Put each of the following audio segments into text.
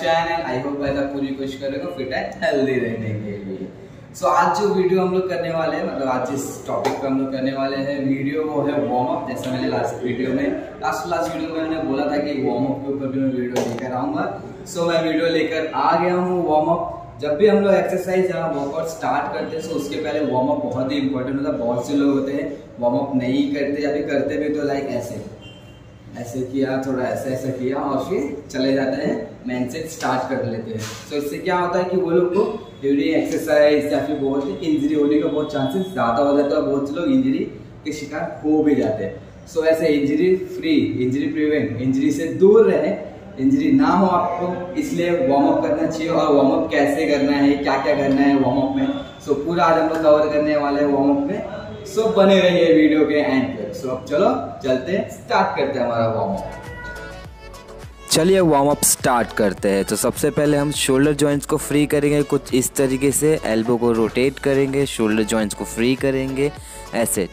Channel. I hope भाई पूरी कोशिश करेगा फिट एंड हेल्दी रहने के लिए। सो आज जो वीडियो हम लोग करने वाले हैं, मतलब आज जिस टॉपिक पे हम लोग करने वाले हैं वीडियो, वो है वार्म अप। जैसा मैंने लास्ट वीडियो में मैंने बोला था कि वार्म अप के ऊपर भी मैं वीडियो लेकर आऊँगा। सो मैं वीडियो लेकर आ गया हूँ। वार्म अप जब भी हम लोग एक्सरसाइज या वर्कआउट स्टार्ट करते हैं तो उसके पहले वार्म अप बहुत ही इंपॉर्टेंट होता है। बहुत से लोग होते हैं वार्म अप नहीं करते, या फिर करते भी तो लाइक ऐसे किया, थोड़ा ऐसा किया और फिर चले जाते हैं, मेन से स्टार्ट कर लेते हैं। तो इससे क्या होता है कि वो लोग को ड्यूरिंग एक्सरसाइज या फिर बहुत ही इंजरी होने का बहुत चांसेस ज़्यादा हो जाता है। बहुत से लोग इंजरी के शिकार हो भी जाते हैं। सो ऐसे injury free, injury prevent, injury से दूर रहे, इंजरी ना हो आपको, इसलिए वार्म अप करना चाहिए। और वार्म अप कैसे करना है, क्या क्या करना है वार्म अप में, सो पूरा आज हम लोग कवर करने वाले हैं वार्म अप में। सो बने रहिए वीडियो के एंड तक। सो अब चलो चलते हैं, स्टार्ट करते हैं हमारा वार्म अप। चलिए वार्म अप स्टार्ट करते हैं। तो सबसे पहले हम शोल्डर जॉइंट्स को फ्री करेंगे कुछ इस तरीके से। एल्बो को रोटेट करेंगे, शोल्डर जॉइंट्स को फ्री करेंगे ऐसे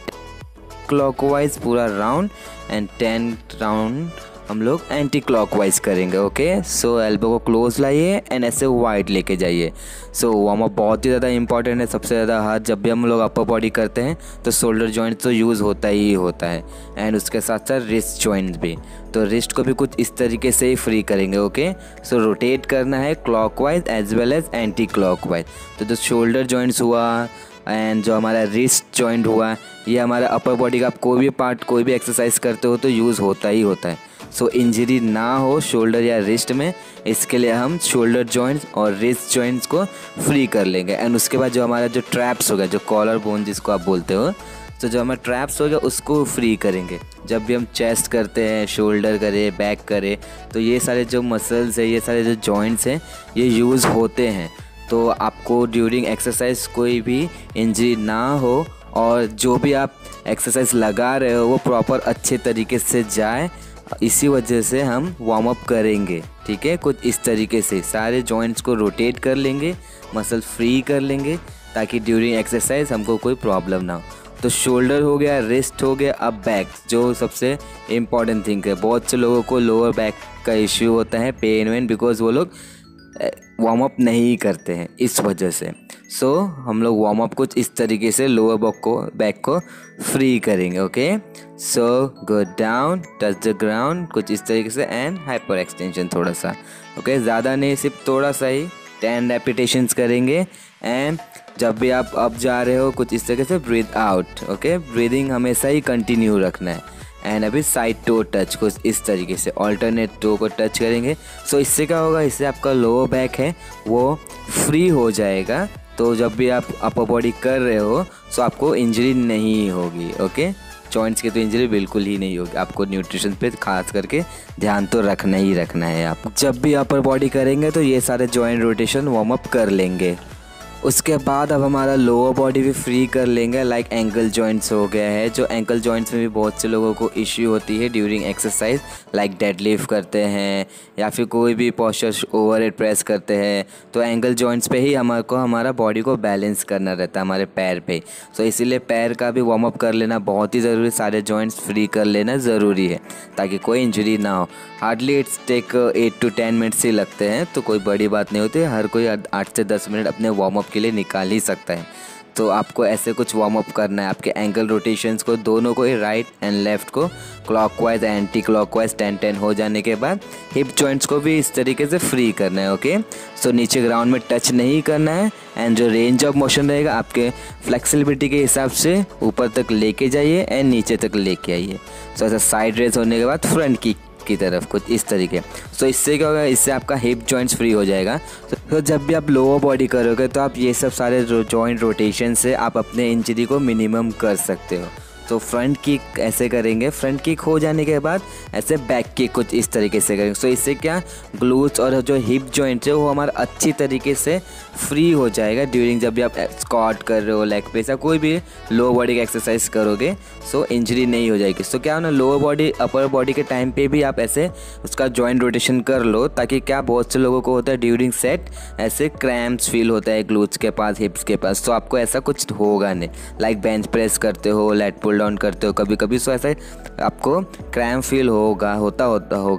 क्लॉकवाइज पूरा राउंड, एंड 10 राउंड हम लोग एंटी क्लॉकवाइज करेंगे। ओके, सो एल्बो को क्लोज लाइए एंड ऐसे वाइड लेके जाइए। सो वार्म अप बहुत ही ज़्यादा इंपॉर्टेंट है। सबसे ज़्यादा हाथ जब भी हम लोग अपर बॉडी करते हैं तो शोल्डर जॉइंट तो यूज़ होता ही होता है, एंड उसके साथ साथ रिस्ट जॉइंट भी। तो रिस्ट को भी कुछ इस तरीके से ही फ्री करेंगे। ओके, सो रोटेट करना है clockwise as well as anti clockwise. तो जो शोल्डर जॉइंट्स हुआ एंड जो हमारा रिस्ट जॉइंट हुआ, ये हमारा अपर बॉडी का आप कोई भी पार्ट कोई भी एक्सरसाइज करते हो तो यूज़ होता ही होता है। सो इंजरी ना हो शोल्डर या रिस्ट में, इसके लिए हम शोल्डर जॉइंट्स और रिस्ट जॉइंट्स को फ्री कर लेंगे। एंड उसके बाद जो हमारा जो ट्रैप्स हो गया, जो कॉलर बोन जिसको आप बोलते हो, तो जो हमारा ट्रैप्स हो गया उसको फ्री करेंगे। जब भी हम चेस्ट करते हैं, शोल्डर करें, बैक करें, तो ये सारे जो मसल्स हैं, ये सारे जो जॉइंट्स हैं, ये यूज़ होते हैं। तो आपको ड्यूरिंग एक्सरसाइज कोई भी इंजरी ना हो, और जो भी आप एक्सरसाइज लगा रहे हो वो प्रॉपर अच्छे तरीके से जाए, इसी वजह से हम वार्म अप करेंगे। ठीक है, कुछ इस तरीके से सारे जॉइंट्स को रोटेट कर लेंगे, मसल फ्री कर लेंगे, ताकि ड्यूरिंग एक्सरसाइज हमको कोई प्रॉब्लम ना हो। तो शोल्डर हो गया, रिस्ट हो गया, अब बैक जो सबसे इम्पॉर्टेंट थिंग है। बहुत से लोगों को लोअर बैक का इश्यू होता है, पेन वेन, बिकॉज वो लोग वार्म अप नहीं करते हैं इस वजह से। सो हम लोग वार्म अप कुछ इस तरीके से लोअर बैक को फ्री करेंगे। Okay, so go down, touch the ground, कुछ इस तरीके से, एंड हाइपर एक्सटेंशन थोड़ा सा। ओके, ज़्यादा नहीं, सिर्फ थोड़ा सा ही 10 रेपिटेशंस करेंगे। एंड जब भी आप अप जा रहे हो कुछ इस तरीके से ब्रीथ आउट। ओके, ब्रीदिंग हमेशा ही कंटिन्यू रखना है। एंड अभी साइड टो टच, कुछ इस तरीके से ऑल्टरनेट टो को टच करेंगे। सो इससे क्या होगा, इससे आपका लोअर बैक है वो फ्री हो जाएगा। तो जब भी आप अपर बॉडी कर रहे हो सो आपको इंजरी नहीं होगी। ओके, जॉइंट्स की तो इंजरी बिल्कुल ही नहीं होगी। आपको न्यूट्रिशन पे खास करके ध्यान तो रखना ही रखना है। आप जब भी अपर बॉडी करेंगे तो ये सारे जॉइंट रोटेशन वार्म अप कर लेंगे। उसके बाद अब हमारा लोअर बॉडी भी फ्री कर लेंगे। लाइक एंकल जॉइंट्स हो गया है, जो एंकल जॉइंट्स में भी बहुत से लोगों को इश्यू होती है ड्यूरिंग एक्सरसाइज। लाइक डेडलिफ्ट करते हैं या फिर कोई भी पोस्चर ओवरहेड प्रेस करते हैं, तो एंकल जॉइंट्स पे ही हमारा बॉडी को बैलेंस करना रहता है, हमारे पैर पे। सो इसीलिए पैर का भी वार्म अप कर लेना बहुत ही ज़रूरी, सारे जॉइंट्स फ्री कर लेना ज़रूरी है ताकि कोई इंजरी ना हो। Hardly it's take 8 to 10 minutes ही लगते हैं, तो कोई बड़ी बात नहीं होती। हर कोई 8 से 10 मिनट अपने वार्म अप के लिए निकाल ही सकता है। तो आपको ऐसे कुछ वार्म अप करना है। आपके एंकल रोटेशंस को दोनों को ही, राइट एंड लेफ्ट को, क्लॉकवाइज एंटी क्लॉकवाइज 10-10 हो जाने के बाद हिप जॉइंट्स को भी इस तरीके से फ्री करना है। ओके, सो नीचे ग्राउंड में टच नहीं करना है, एंड जो रेंज ऑफ मोशन रहेगा आपके फ्लेक्सिबिलिटी के हिसाब से ऊपर तक लेके जाइए एंड नीचे तक लेके आइए। सो ऐसा साइड रेज होने के बाद फ्रंट की तरफ कुछ इस तरीके। सो इससे क्या होगा, इससे आपका हिप जॉइंट्स फ्री हो जाएगा। तो जब भी आप लोअर बॉडी करोगे तो आप ये सब सारे जॉइंट रोटेशन से आप अपने इंजरी को मिनिमम कर सकते हो। तो फ्रंट किक ऐसे करेंगे, फ्रंट किक हो जाने के बाद ऐसे बैक किक कुछ इस तरीके से करेंगे। सो इससे क्या, ग्लूट्स और जो हिप जॉइंट है वो हमारा अच्छी तरीके से फ्री हो जाएगा ड्यूरिंग जब भी आप स्क्वाट कर रहे हो, लेग प्रेस या कोई भी लोअर बॉडी का एक्सरसाइज करोगे। सो इंजरी नहीं हो जाएगी। सो क्या ना, लोअर बॉडी अपर बॉडी के टाइम पे भी आप ऐसे उसका जॉइंट रोटेशन कर लो, ताकि क्या, बहुत से लोगों को होता है ड्यूरिंग सेट ऐसे क्रैम्प्स फील होता है ग्लूट्स के पास, हिप्स के पास। तो आपको ऐसा कुछ होगा नहीं। लाइक बेंच प्रेस करते हो, लेट पुल डाउन करते हो कभी कभी, सो ऐसा आपको क्रैम्प फील होगा, होता होगा,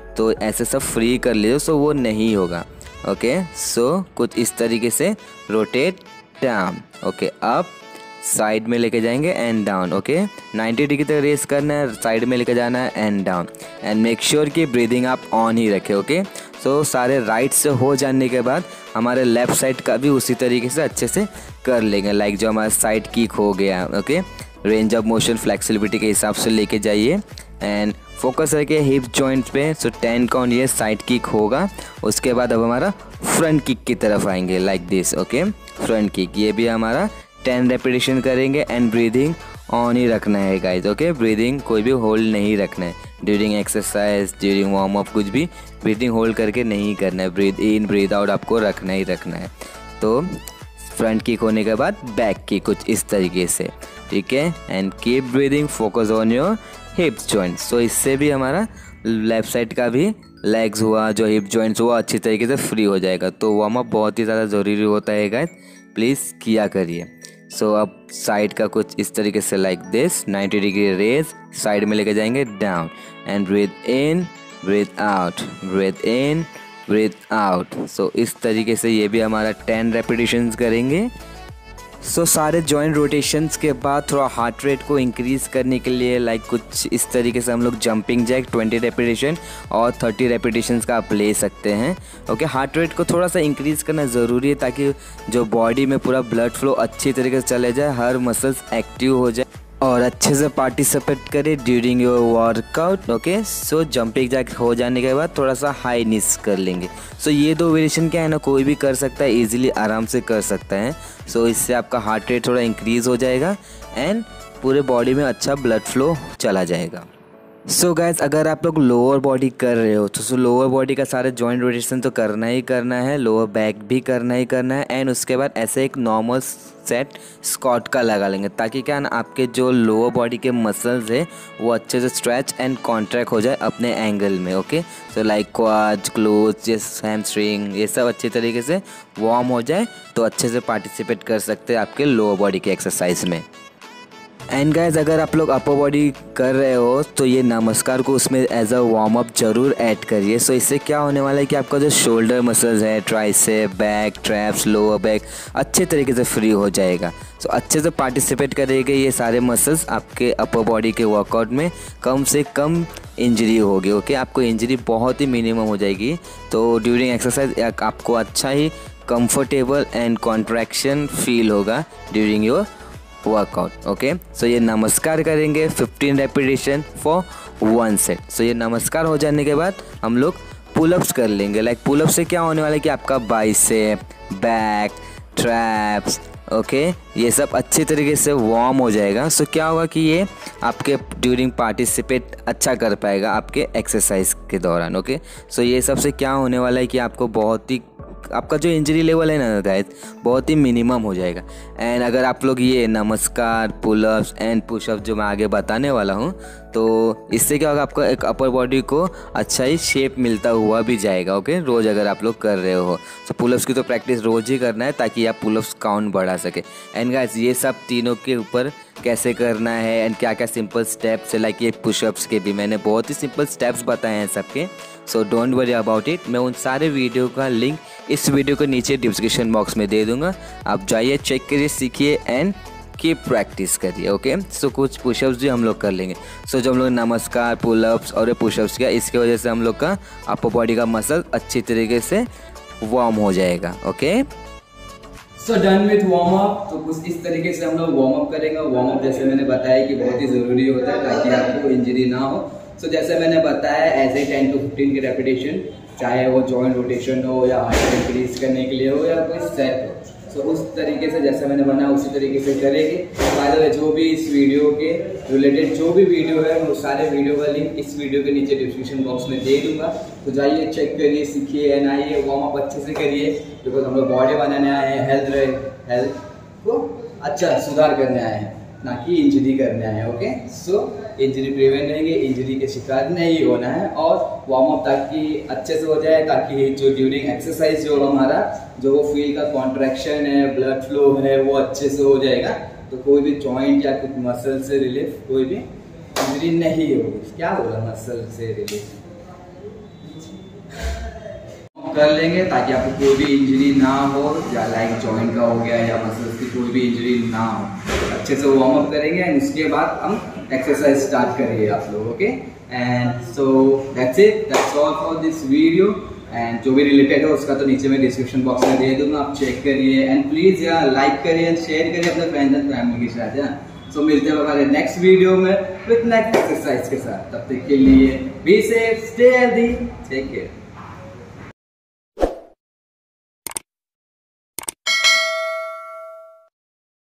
तो ऐसे सब फ्री कर लीजिए, सो वो नहीं होगा। ओके, सो कुछ इस तरीके से rotate down, okay, up, side में लेके जाएंगे एंड डाउन। ओके, 90 डिग्री तक रेस करना है, साइड में लेके जाना है and down, and make sure कि ब्रीदिंग आप ऑन ही रखें। ओके, सो सारे राइट से हो जाने के बाद हमारे लेफ़्ट साइड का भी उसी तरीके से अच्छे से कर लेंगे, लाइक जो हमारा साइड किक हो गया। Okay, range of motion flexibility के हिसाब से लेके जाइए एंड फोकस रखिए हिप जॉइंट पे। सो 10 काउंट ये साइड किक होगा। उसके बाद अब हमारा फ्रंट किक की तरफ आएंगे, like this. Okay, front kick, ये भी हमारा 10 रेपिटेशन करेंगे एंड ब्रीदिंग ऑन ही रखना है गाइज। ओके, ब्रीदिंग कोई भी होल्ड नहीं रखना है during exercise, during warm up, कुछ भी ब्रीदिंग होल्ड करके नहीं करना है। ब्रीद इन ब्रीद आउट आपको रखना ही रखना है। तो फ्रंट किक होने के बाद बैक किक कुछ इस तरीके से, ठीक है, and keep breathing, focus on your hips joints. So इससे भी हमारा लेफ्ट साइड का भी लेग्स हुआ, जो हिप जॉइंट्स हुआ, अच्छी तरीके से फ्री हो जाएगा। तो वार्म अप बहुत ही ज़्यादा ज़रूरी होता है गाइस, प्लीज़ किया करिए। सो अब साइड का कुछ इस तरीके से, like this, 90 degree raise, side में लेके जाएंगे down and breathe in, breathe out, breathe in, breathe out. So इस तरीके से ये भी हमारा 10 रेपिटेशंस करेंगे। सो सारे जॉइंट रोटेशंस के बाद थोड़ा हार्ट रेट को इंक्रीज़ करने के लिए, लाइक कुछ इस तरीके से हम लोग जंपिंग जैक 20 रेपिटेशन और 30 रेपिटेशंस का आप ले सकते हैं। ओके, हार्ट रेट को थोड़ा सा इंक्रीज़ करना ज़रूरी है ताकि जो बॉडी में पूरा ब्लड फ्लो अच्छी तरीके से चले जाए, हर मसल्स एक्टिव हो जाए और अच्छे से पार्टिसिपेट करे during your workout. Okay, so jumping jack हो जाने के बाद थोड़ा सा हाई नीस कर लेंगे। सो ये दो वेरिएशन क्या है ना, कोई भी कर सकता है, इजीली आराम से कर सकता है। सो इससे आपका हार्ट रेट थोड़ा इंक्रीज़ हो जाएगा एंड पूरे बॉडी में अच्छा ब्लड फ्लो चला जाएगा। सो गाइस, अगर आप लोग लोअर बॉडी कर रहे हो तो लोअर बॉडी का सारे जॉइंट रोटेशन तो करना ही करना है, लोअर बैक भी करना ही करना है एंड उसके बाद ऐसे एक नॉर्मल सेट स्क्वाट का लगा लेंगे ताकि क्या ना आपके जो लोअर बॉडी के मसल्स है वो अच्छे से स्ट्रेच एंड कॉन्ट्रैक्ट हो जाए अपने एंगल में। Okay, so like quads, glutes, जैसे हैमस्ट्रिंग, ये सब अच्छे तरीके से वार्म हो जाए तो अच्छे से पार्टिसिपेट कर सकते हैं आपके लोअर बॉडी के एक्सरसाइज में। एंड गाइज, अगर आप लोग अपर बॉडी कर रहे हो तो ये नमस्कार को उसमें एज अ वार्म अप जरूर ऐड करिए। सो इससे क्या होने वाला है कि आपका जो शोल्डर मसल्स है, tricep, back, traps, lower back अच्छे तरीके से फ्री हो जाएगा। सो अच्छे से पार्टिसिपेट करेंगे ये सारे मसल्स आपके अपर बॉडी के वर्कआउट में, कम से कम इंजरी होगी। ओके, आपको इंजरी बहुत ही मिनिमम हो जाएगी। तो ड्यूरिंग एक्सरसाइज आपको अच्छा ही कंफर्टेबल एंड कॉन्ट्रैक्शन फील होगा during your workout. Okay, so ये नमस्कार करेंगे 15 रेपिटेशन फॉर 1 सेट। सो ये नमस्कार हो जाने के बाद हम लोग पुलअप्स कर लेंगे। लाइक पुलअप से क्या होने वाला है कि आपका बाइसेप, बैक, ट्रैप्स, ओके, ये सब अच्छे तरीके से वार्म हो जाएगा। सो क्या होगा कि ये आपके ड्यूरिंग पार्टिसिपेट अच्छा कर पाएगा आपके एक्सरसाइज के दौरान। ओके, सो ये सबसे क्या होने वाला है कि आपको बहुत ही आपका जो इंजरी लेवल है ना गाइस बहुत ही मिनिमम हो जाएगा। एंड अगर आप लोग ये नमस्कार, पुलअप्स एंड पुशअप जो मैं आगे बताने वाला हूँ तो इससे क्या होगा, आपका एक अपर बॉडी को अच्छा ही शेप मिलता हुआ भी जाएगा। ओके, रोज़ अगर आप लोग कर रहे हो तो पुलअप्स की तो प्रैक्टिस रोज़ ही करना है ताकि आप पुलअप्स काउंट बढ़ा सके। एंड गाइस, ये सब तीनों के ऊपर कैसे करना है एंड क्या क्या सिंपल स्टेप्स है, लाइक ये पुशअप्स के भी मैंने बहुत ही सिंपल स्टेप्स बताए हैं सबके। So don't worry about it, मैं उन सारे वीडियो का लिंक इस वीडियो के नीचे डिस्क्रिप्शन बॉक्स में दे दूंगा। आप जाइए, चेक करिए, सीखिए एंड कीप प्रैक्टिस करिए। ओके, सो कुछ पुशअप्स भी हम लोग कर लेंगे। सो जब हम लोग नमस्कार, पुलअप्स और पुशअप्स किया, इसके वजह से हम लोग का अपर बॉडी का मसल अच्छी तरीके से वार्म हो जाएगा। Okay, so done with warm up. तो कुछ इस तरीके से हम लोग वार्म अप करेंगे। वार्म अप जैसे मैंने बताया कि बहुत ही ज़रूरी होता है ताकि आपको इंजरी ना हो। सो जैसे मैंने बताया ऐसे 10 to 15 की रेपिटेशन, चाहे वो जॉइंट रोटेशन हो या हार्ट इंक्रीज करने के लिए हो या कोई सेट हो। सो उस तरीके से जैसे मैंने बनाया उसी तरीके से करेंगे। बाय द वे, जो भी इस वीडियो के रिलेटेड जो भी वीडियो है वो सारे वीडियो का लिंक इस वीडियो के नीचे डिस्क्रिप्शन बॉक्स में दे दूंगा। तो जाइए, चेक करिए, सीखिए एंड आइए वार्म अप अच्छे से करिए, बिकॉज हम लोग बॉडी बनाने आए हैं, हेल्थ को अच्छा सुधार करने आए हैं, ना कि इंजरी करने आए हैं। ओके, सो इंजरी प्रिवेंट रहेंगे, इंजरी के शिकार नहीं होना है और वार्म अप ताकि अच्छे से हो जाए, ताकि जो ड्यूरिंग एक्सरसाइज जो हमारा जो वो फील का कॉन्ट्रैक्शन है, ब्लड फ्लो है, वो अच्छे से हो जाएगा। तो कोई भी जॉइंट या कुछ मसल से रिलीफ, कोई भी इंजरी नहीं होगी। क्या बोला, मसल से रिलीफ, कर लेंगे ताकि आपको कोई भी इंजरी ना हो, या लाइक जॉइंट का हो गया या मसल्स की कोई भी इंजरी ना हो। अच्छे से वार्म अप करेंगे एंड उसके बाद हम एक्सरसाइज स्टार्ट करिए आप लोग। Okay, and so that's it, that's all for this video. And जो भी रिलेटेड है उसका तो नीचे मैं डिस्क्रिप्शन बॉक्स में दे दूंगा, आप चेक करिए एंड प्लीज यार लाइक करिए एंड शेयर करिए अपने फ्रेंड्स एंड फैमिली के साथ। सो मिलते हैं हमारे नेक्स्ट वीडियो में विद नेक्स्ट एक्सरसाइज के साथ। तब तक के लिए be safe, stay healthy, take care.